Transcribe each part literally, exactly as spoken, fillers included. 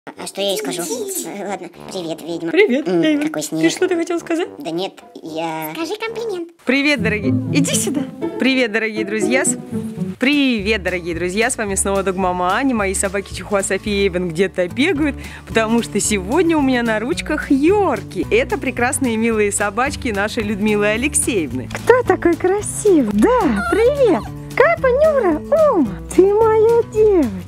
А что я ей скажу? Ладно, привет, ведьма. Привет, М, Эйвен. Какой снег. Ты что-то хотел сказать? Да нет, я... Скажи комплимент. Привет, дорогие. Иди сюда. Привет, дорогие друзья. Привет, дорогие друзья. С вами снова Догмама Аня. Мои собаки Чихуа, София и Эйвен где-то бегают, потому что сегодня у меня на ручках Йорки. Это прекрасные милые собачки нашей Людмилы Алексеевны. Кто такой красивый? Да, привет. Капа, Нюра, Ума, ты моя девочка.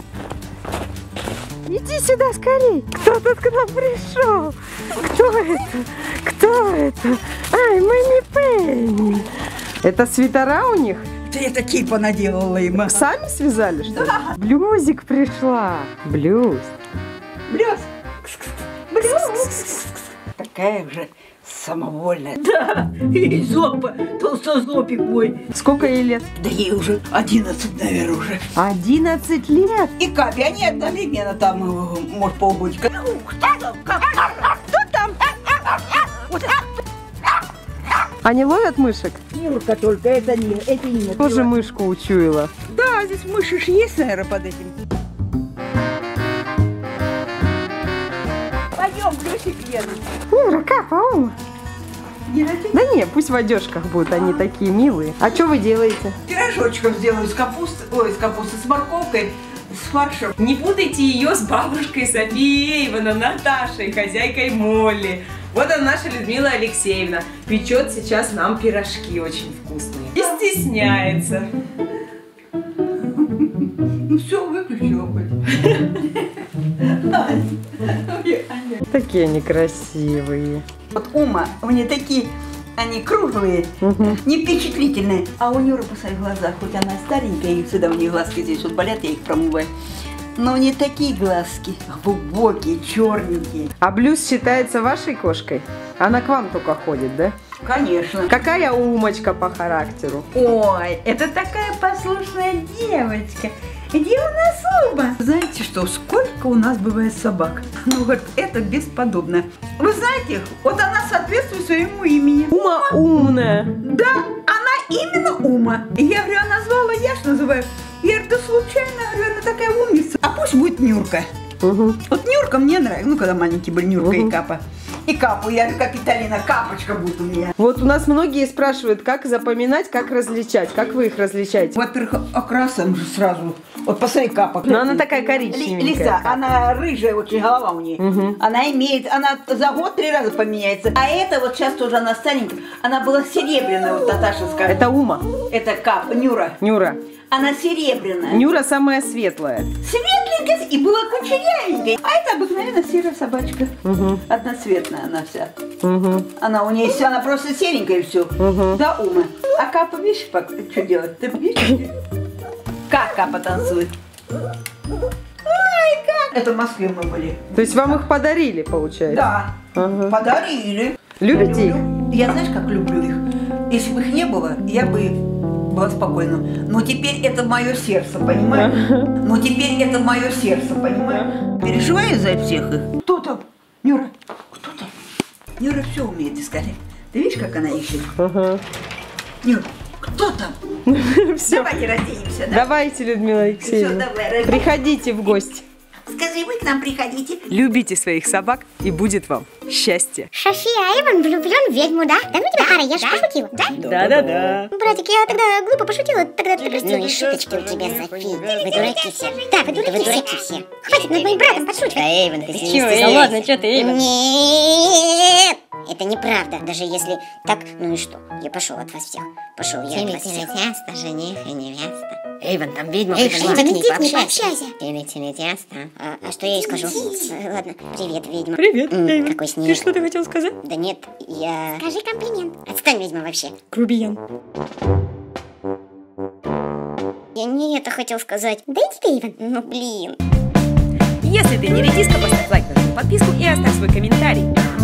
Иди сюда скорей. Кто тут к нам пришел? Кто это? Кто это? Ай, Мэнни Пенни. Это свитера у них? Ты такие понаделала им. Сами связали, что ли? Да. Блюзик пришла. Блюз. Блёз. Блёз. Такая уже самовольная. Да, и злоба, толстозлобик мой. Сколько ей лет? Да ей уже одиннадцать, наверное, уже. Одиннадцать лет. И Капи, они одновременно там, э, может, полгодика. Кто там? Кто там? Они ловят мышек? Нюрка только, это нет, эти нет. Тоже мышку учуяла. Да, здесь мыши ж есть, наверное, под этим. Пойдем, Блюсик едет. Нюра, Капа, Ума. Не хотите? Да не, пусть в одежках будут, они такие милые. А что вы делаете? Пирожочков сделаю с капустой, ой, с капустой, с морковкой, с фаршем. Не путайте ее с бабушкой Софией Эйвена, Наташей, хозяйкой Молли. Вот она, наша Людмила Алексеевна. Печет сейчас нам пирожки очень вкусные. И стесняется. Ну все, выключила хоть. Такие они красивые. Вот Ума, у меня такие, они круглые, Угу. не впечатлительные. А у Нюры по своих глазах, хоть она старенькая, и всегда у нее глазки здесь вот болят, я их промываю. Но не такие глазки, глубокие, черненькие. А Блюз считается вашей кошкой? Она к вам только ходит, да? Конечно. Какая умочка по характеру? Ой, это такая послушная девочка. Где у нас Ума? Знаете что, сколько у нас бывает собак? Ну вот это бесподобно. Вы знаете, вот она соответствует своему имени. Ума умная. Да, она именно Ума. И я говорю, она звала, я ж называю. Я говорю, да случайно, говорю, она такая умница. А пусть будет Нюрка. Угу. Вот Нюрка мне нравится. Ну, когда маленькие были, Нюрка Угу. и Капа. И Капу, я говорю, Капиталина, Капочка будет у меня. Вот у нас многие спрашивают, как запоминать, как различать. Как вы их различаете? Во-первых, окрасом же сразу. Вот посмотри, Капа. Но она такая Ли- коричневенькая. Лиса, она рыжая очень, голова у нее. Угу. Она имеет, она за год три раза поменяется. А это вот сейчас тоже она старенькая. Она была серебряная, вот Наташа скажет. Это Ума. Это Капа, Нюра. Нюра. Она серебряная. Нюра самая светлая. Светленькая и была кучерявенькой. А это обыкновенно серая собачка. Угу. Одноцветная она вся. Угу. Она у нее вся, она просто серенькая и все. Угу. Да, Ума. А Капа, видишь, как- что делать? Ты видишь? Как Капа танцует? Ай, как! Это в Москве мы были. То есть вам их подарили, получается? Да. Ага. Подарили. Любите Я их? люблю. Я знаешь, как люблю их? Если бы их не было, я бы была спокойна. Но теперь это мое сердце, понимаешь? Но теперь это мое сердце, понимаешь? Переживаю за всех их. Кто там? Нюра, кто там? Нюра все умеет искать. Ты видишь, как она ищет? Ага. Нюра, кто там? Все. Давайте разденемся, да? Давайте, Людмила Алексеевна. Всё, давай, ради- Приходите в гости. Скажи, вы к нам приходите. Любите своих собак, и будет вам счастье. София, Эйвен влюблен в ведьму, да? Да ну тебя, Ара, я же пошутила. Да? Да-да-да. Братик, я тогда глупо пошутила, тогда ты прости. Ну и шуточки у тебя, София. Вы дураки все. Да, вы дураки, Вы дураки все. Хватит над моим братом подшучивать. Да, Эйвен, ты с ним чё, не Эйвен? Ладно, чё ты, Эйвен? Нет! Это неправда. Даже если так, ну и что? Я пошел от вас всех. Пошел я от вас всех. Тесто, жених и невеста. Эйвен, там ведьма Эй, пришла. ты не к ней тихо, не пообщайся. пообщайся. Тили-тили тесто. А, а что я ей скажу? Ладно, привет, ведьма. Привет, М, Эйвен. Какой Ты снег. что-то хотел сказать? Да нет, я... Скажи комплимент. Отстань, ведьма, вообще. Грубиян. Я не это хотел сказать. Да иди ты, Эйвен. Ну, блин. Если ты не редиска, поставь лайк, нажми подписку и оставь свой комментарий.